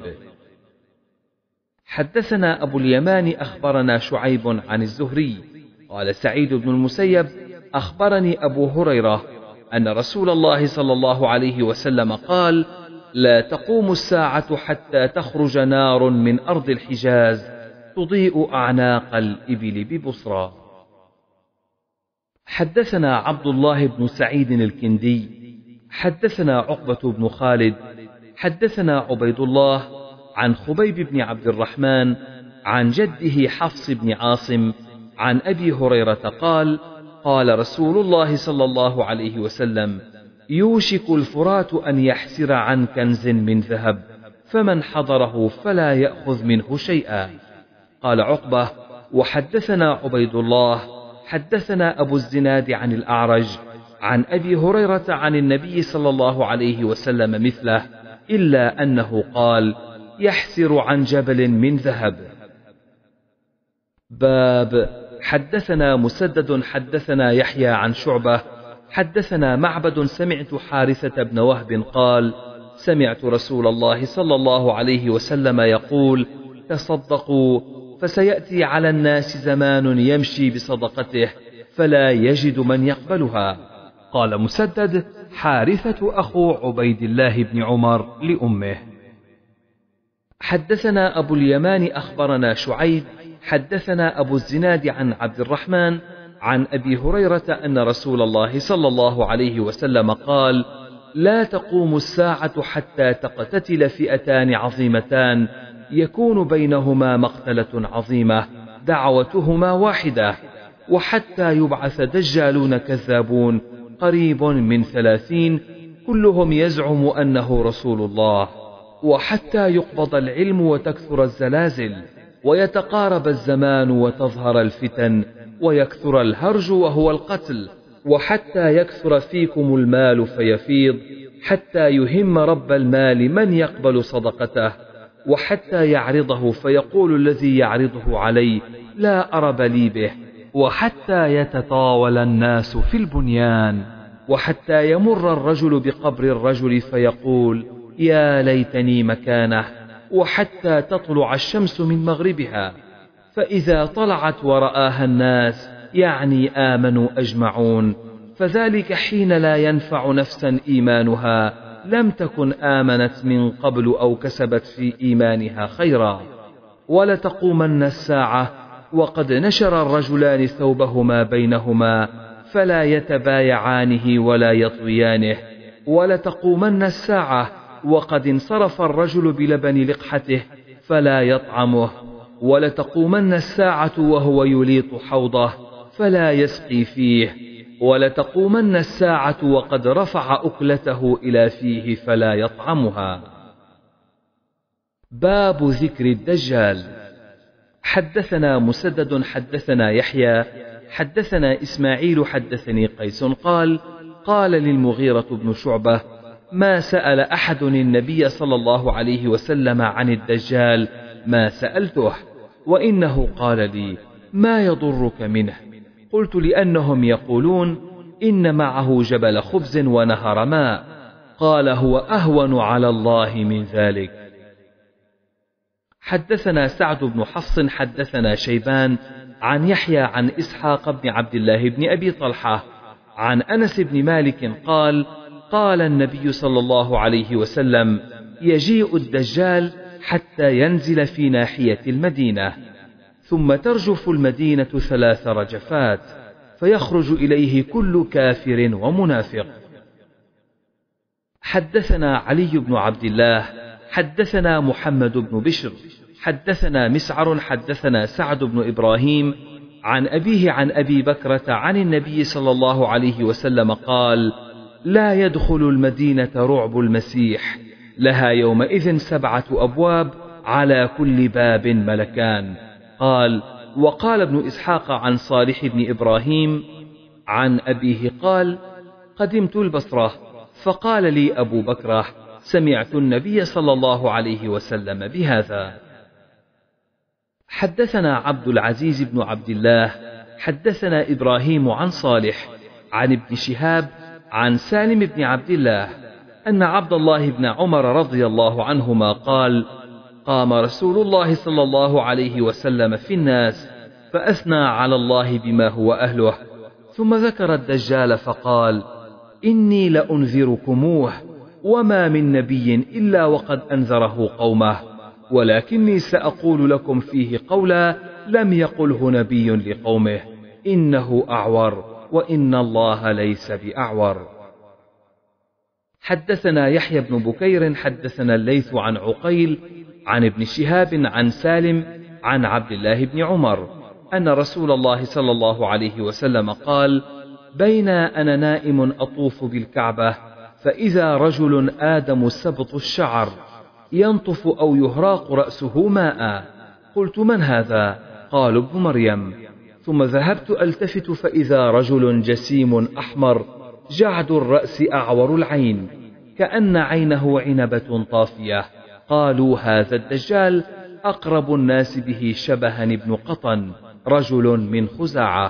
حدثنا أبو اليمان أخبرنا شعيب عن الزهري قال سعيد بن المسيب: أخبرني أبو هريرة أن رسول الله صلى الله عليه وسلم قال: لا تقوم الساعة حتى تخرج نار من أرض الحجاز تضيء أعناق الإبل ببصرى. حدثنا عبد الله بن سعيد الكندي حدثنا عقبة بن خالد حدثنا عبيد الله عن خبيب بن عبد الرحمن عن جده حفص بن عاصم عن أبي هريرة قال: قال رسول الله صلى الله عليه وسلم: يوشك الفرات أن يحسر عن كنز من ذهب، فمن حضره فلا يأخذ منه شيئا. قال عقبة: وحدثنا عبيد الله حدثنا أبو الزناد عن الأعرج عن أبي هريرة عن النبي صلى الله عليه وسلم مثله، إلا أنه قال: يحسر عن جبل من ذهب. باب حدثنا مسدد حدثنا يحيى عن شعبة حدثنا معبد سمعت حارثة بن وهب قال: سمعت رسول الله صلى الله عليه وسلم يقول: تصدقوا فسيأتي على الناس زمان يمشي بصدقته فلا يجد من يقبلها. قال مسدد: حارثة أخو عبيد الله بن عمر لأمه. حدثنا أبو اليمان أخبرنا شعيب حدثنا أبو الزناد عن عبد الرحمن عن أبي هريرة أن رسول الله صلى الله عليه وسلم قال: لا تقوم الساعة حتى تقتتل فئتان عظيمتان يكون بينهما مقتلة عظيمة دعوتهما واحدة، وحتى يبعث دجالون كذابون قريب من ثلاثين كلهم يزعم أنه رسول الله، وحتى يقبض العلم وتكثر الزلازل ويتقارب الزمان وتظهر الفتن ويكثر الهرج وهو القتل، وحتى يكثر فيكم المال فيفيض، حتى يهم رب المال من يقبل صدقته، وحتى يعرضه فيقول الذي يعرضه عليه لا أرب لي به، وحتى يتطاول الناس في البنيان، وحتى يمر الرجل بقبر الرجل فيقول يا ليتني مكانه، وحتى تطلع الشمس من مغربها، فإذا طلعت ورآها الناس يعني آمنوا أجمعون، فذلك حين لا ينفع نفسا إيمانها لم تكن آمنت من قبل أو كسبت في إيمانها خيرا. ولتقومن الساعة وقد نشر الرجلان ثوبهما بينهما فلا يتبايعانه ولا يطويانه، ولتقومن الساعة وقد انصرف الرجل بلبن لقحته فلا يطعمه، ولتقومن الساعة وهو يليط حوضه فلا يسقي فيه، ولتقومن الساعة وقد رفع أكلته إلى فيه فلا يطعمها. باب ذكر الدجال. حدثنا مسدد حدثنا يحيى حدثنا إسماعيل حدثني قيس قال قال للمغيرة بن شعبة ما سأل أحد النبي صلى الله عليه وسلم عن الدجال ما سألته، وإنه قال لي ما يضرك منه؟ قلت لأنهم يقولون إن معه جبل خبز ونهر ماء. قال هو أهون على الله من ذلك. حدثنا سعد بن حفص حدثنا شيبان عن يحيى عن إسحاق بن عبد الله بن أبي طلحة عن أنس بن مالك قال قال النبي صلى الله عليه وسلم يجيء الدجال حتى ينزل في ناحية المدينة، ثم ترجف المدينة ثلاث رجفات، فيخرج إليه كل كافر ومنافق. حدثنا علي بن عبد الله حدثنا محمد بن بشر حدثنا مسعر حدثنا سعد بن إبراهيم عن أبيه عن أبي بكرة عن النبي صلى الله عليه وسلم قال لا يدخل المدينة رعب المسيح، لها يومئذ سبعة أبواب على كل باب ملكان. قال وقال ابن إسحاق عن صالح بن إبراهيم عن أبيه قال قدمت البصرة فقال لي أبو بكرة سمعت النبي صلى الله عليه وسلم بهذا. حدثنا عبد العزيز بن عبد الله حدثنا إبراهيم عن صالح عن ابن شهاب عن سالم بن عبد الله أن عبد الله بن عمر رضي الله عنهما قال قام رسول الله صلى الله عليه وسلم في الناس فأثنى على الله بما هو أهله، ثم ذكر الدجال فقال إني لأنذركموه وما من نبي إلا وقد أنذره قومه، ولكني سأقول لكم فيه قولا لم يقله نبي لقومه إنه أعور وإن الله ليس بأعور. حدثنا يحيى بن بكير حدثنا الليث عن عقيل عن ابن شهاب عن سالم عن عبد الله بن عمر أن رسول الله صلى الله عليه وسلم قال بين أنا نائم أطوف بالكعبة فإذا رجل آدم سبط الشعر ينطف أو يهراق رأسه ماء، قلت من هذا؟ قال ابن مريم، ثم ذهبت ألتفت فإذا رجل جسيم أحمر جعد الرأس أعور العين كأن عينه عنبة طافية، قالوا هذا الدجال أقرب الناس به شبها ابن قطن رجل من خزاعة.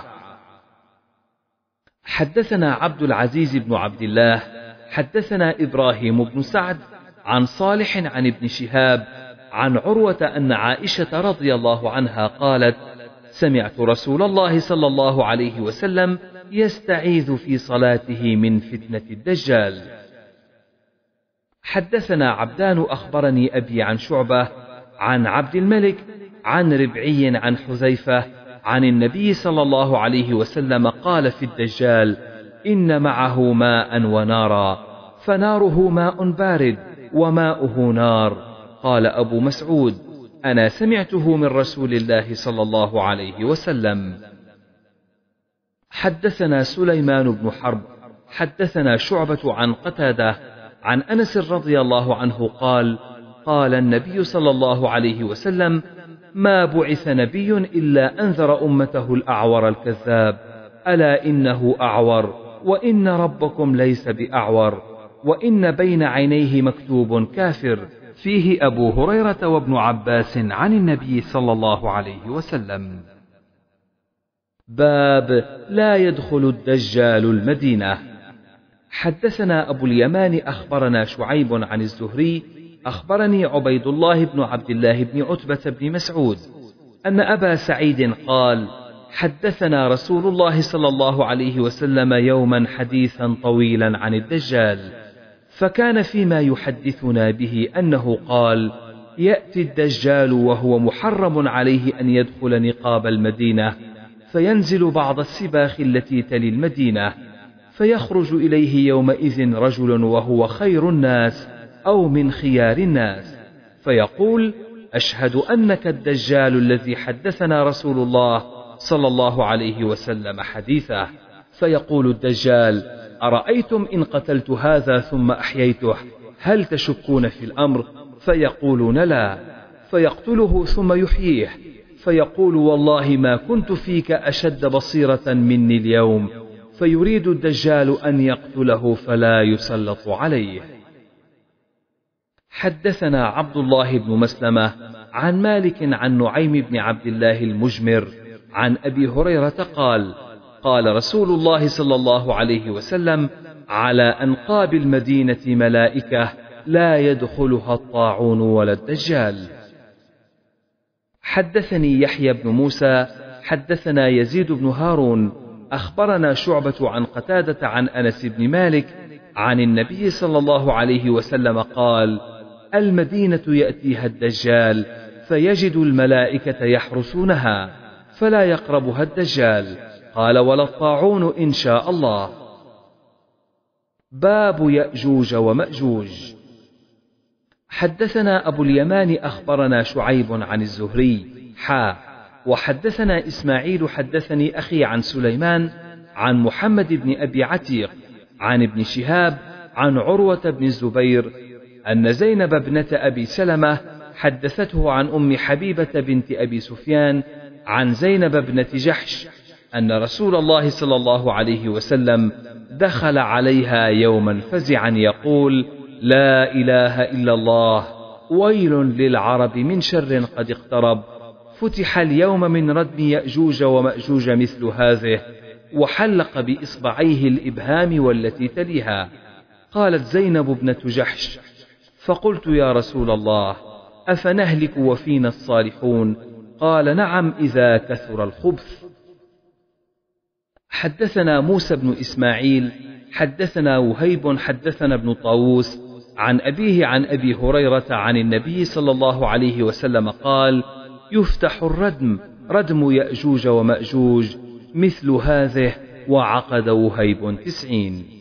حدثنا عبد العزيز بن عبد الله حدثنا إبراهيم بن سعد عن صالح عن ابن شهاب عن عروة أن عائشة رضي الله عنها قالت سمعت رسول الله صلى الله عليه وسلم يستعيذ في صلاته من فتنة الدجال. حدثنا عبدان أخبرني أبي عن شعبة عن عبد الملك عن ربعي عن حذيفة عن النبي صلى الله عليه وسلم قال في الدجال إن معه ماء ونارا، فناره ماء بارد وماؤه نار. قال أبو مسعود أنا سمعته من رسول الله صلى الله عليه وسلم. حدثنا سليمان بن حرب حدثنا شعبة عن قتادة عن أنس رضي الله عنه قال قال النبي صلى الله عليه وسلم ما بعث نبي إلا أنذر أمته الأعور الكذاب، ألا إنه أعور وإن ربكم ليس بأعور، وإن بين عينيه مكتوب كافر. فيه أبو هريرة وابن عباس عن النبي صلى الله عليه وسلم. باب لا يدخل الدجال المدينة. حدثنا أبو اليمان أخبرنا شعيب عن الزهري أخبرني عبيد الله بن عبد الله بن عتبة بن مسعود أن أبا سعيد قال: حدثنا رسول الله صلى الله عليه وسلم يوما حديثا طويلا عن الدجال، فكان فيما يحدثنا به أنه قال: يأتي الدجال وهو محرم عليه أن يدخل نقاب المدينة، فينزل بعض السباخ التي تلي المدينة، فيخرج إليه يومئذ رجل وهو خير الناس أو من خيار الناس، فيقول: أشهد أنك الدجال الذي حدثنا رسول الله صلى الله عليه وسلم حديثه. فيقول الدجال: أرأيتم إن قتلت هذا ثم أحييته هل تشكون في الأمر؟ فيقولون لا. فيقتله ثم يحييه، فيقول: والله ما كنت فيك أشد بصيرة مني اليوم. فيريد الدجال أن يقتله فلا يسلط عليه. حدثنا عبد الله بن مسلمة عن مالك عن نعيم بن عبد الله المجمر عن أبي هريرة قال: قال رسول الله صلى الله عليه وسلم: على أنقاب المدينة ملائكة لا يدخلها الطاعون ولا الدجال. حدثني يحيى بن موسى حدثنا يزيد بن هارون أخبرنا شعبة عن قتادة عن أنس بن مالك عن النبي صلى الله عليه وسلم قال: المدينة يأتيها الدجال فيجد الملائكة يحرسونها فلا يقربها الدجال. قال: ولا الطاعون إن شاء الله. باب يأجوج ومأجوج. حدثنا أبو اليمان أخبرنا شعيب عن الزهري حا وحدثنا إسماعيل حدثني أخي عن سليمان عن محمد بن أبي عتيق عن ابن شهاب عن عروة بن الزبير أن زينب ابنة أبي سلمة حدثته عن أم حبيبة بنت أبي سفيان عن زينب ابنة جحش أن رسول الله صلى الله عليه وسلم دخل عليها يوما فزعا يقول: لا إله إلا الله، ويل للعرب من شر قد اقترب، فتح اليوم من ردم يأجوج ومأجوج مثل هذه، وحلق بإصبعيه الإبهام والتي تليها. قالت زينب ابنة جحش: فقلت: يا رسول الله، أفنهلك وفينا الصالحون؟ قال: نعم إذا كثر الخبث. حدثنا موسى بن إسماعيل حدثنا وهيب حدثنا ابن طاووس عن أبيه عن أبي هريرة عن النبي صلى الله عليه وسلم قال: يفتح الردم ردم يأجوج ومأجوج مثل هذه، وعقد وهيب تسعين.